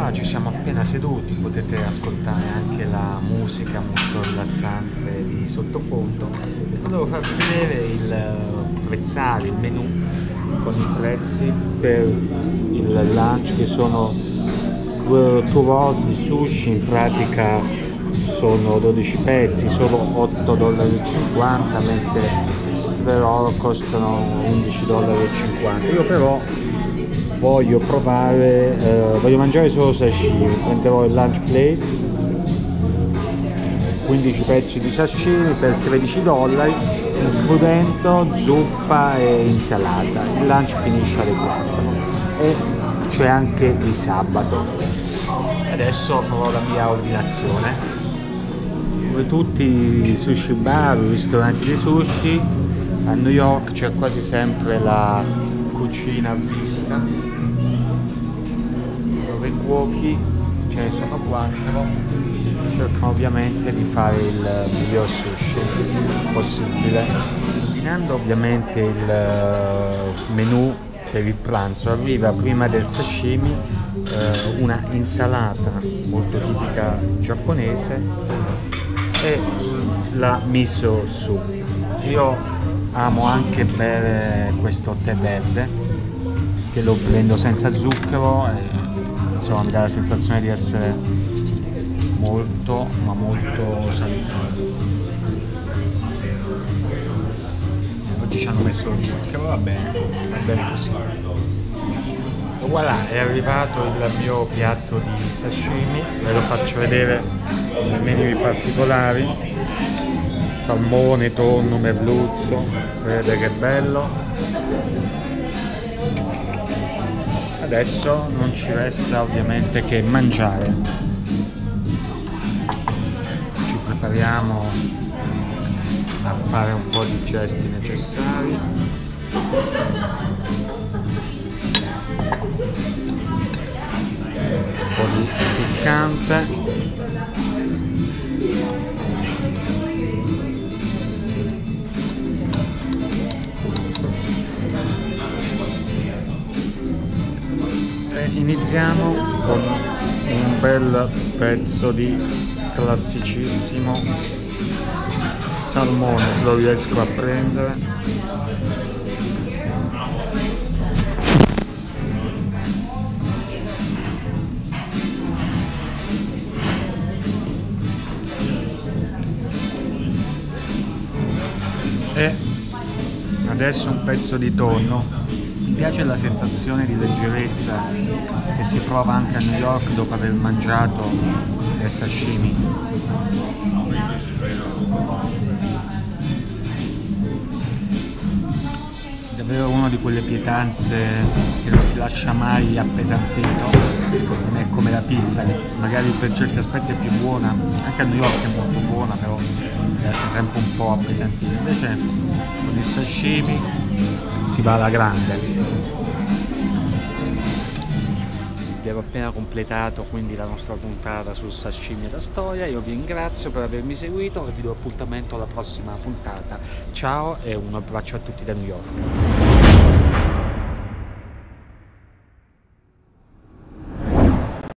Qua ci siamo appena seduti, potete ascoltare anche la musica molto rilassante di sottofondo. Volevo farvi vedere il prezzale, il menù con i prezzi per il lunch, che sono due rolls di sushi, in pratica sono 12 pezzi, solo $8,50, mentre per oro costano $11,50. Io però voglio voglio mangiare solo sashimi, prenderò il lunch plate, 15 pezzi di sashimi per $13, includendo zuppa e insalata. Il lunch finisce alle 4 e c'è anche di sabato. Adesso farò la mia ordinazione. Come tutti i sushi bar, i ristoranti di sushi, a New York c'è quasi sempre la cucina a vista, dove i cuochi, ce ne sono 4, cercano ovviamente di fare il miglior sushi possibile. Ordinando ovviamente il menù per il pranzo, arriva prima del sashimi una insalata molto tipica giapponese e la miso soup. Io amo anche bere questo tè verde, che lo prendo senza zucchero e insomma mi dà la sensazione di essere molto salutare. Oggi ci hanno messo lo zucchero, va bene così. E voilà, è arrivato il mio piatto di sashimi, ve lo faccio vedere nei menu particolari. Salmone, tonno, merluzzo, vedete che bello. Adesso non ci resta ovviamente che mangiare. Ci prepariamo a fare un po' di gesti necessari. Un po' di piccante. Iniziamo con un bel pezzo di classicissimo salmone, se lo riesco a prendere. E adesso un pezzo di tonno. Mi piace la sensazione di leggerezza che si prova anche a New York dopo aver mangiato il sashimi. Davvero una di quelle pietanze che non ti lascia mai appesantito. Non è come la pizza, che magari per certi aspetti è più buona, anche a New York è molto buona, però mi lascia sempre un po' appesantito. Invece con il sashimi si va alla grande. Abbiamo appena completato quindi la nostra puntata sul sashimi da storia. Io vi ringrazio per avermi seguito e vi do appuntamento alla prossima puntata. Ciao e un abbraccio a tutti da New York.